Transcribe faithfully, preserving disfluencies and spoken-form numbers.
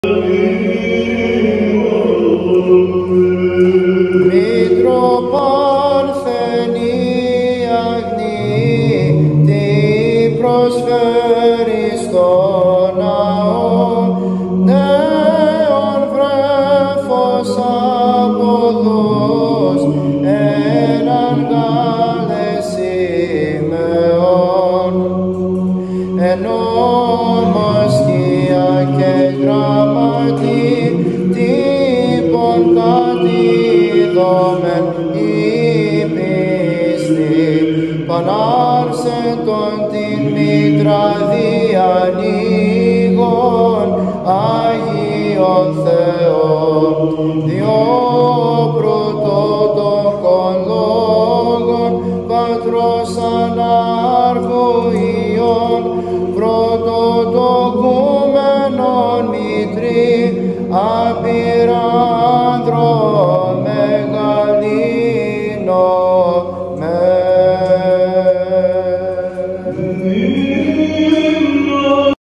Μητροπαρθενή αγνή, τι προσφέρει στο ναό, νέον βρέφος αποδούς, έναν γάλε σημεών, εν ομοσχεία και γραμματή, τύπων κατηδόμεν η πίστη, πανάρσε τον την μήτρα διανοίγων, Άγιον Θεό, διό πρωτότοκον λόγων, Πατρός ανάρχου Υιόν, πρωτοτοκούμενον μητρί, απειράνδρο μεγαλύνων.